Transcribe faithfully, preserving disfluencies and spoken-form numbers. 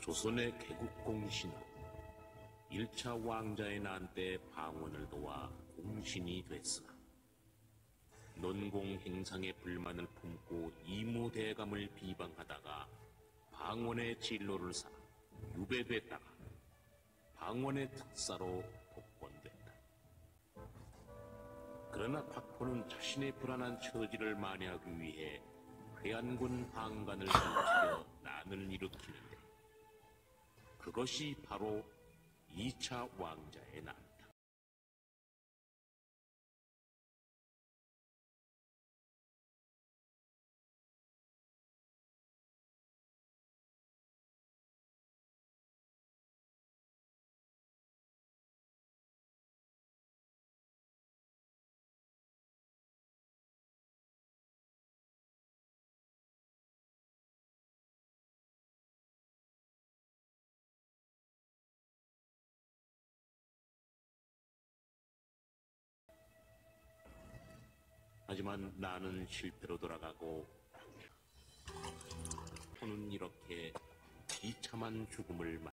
조선의 개국공신은 일 차 왕자의 난 때 방언을 도와 공신이 됐으나 논공행상의 불만을 품고 이무대감을 비방하다가 방언의 진로를 삼아 유배됐다가 방언의 특사로 복권됐다. 그러나 박포는 자신의 불안한 처지를 만회하기 위해 회안군 방관을 일으켜 난을 일으키는데 그것이 바로 이 차 왕자의 난이다. 하지만 나는 실패로 돌아가고 포는 이렇게 비참한 죽음을 맞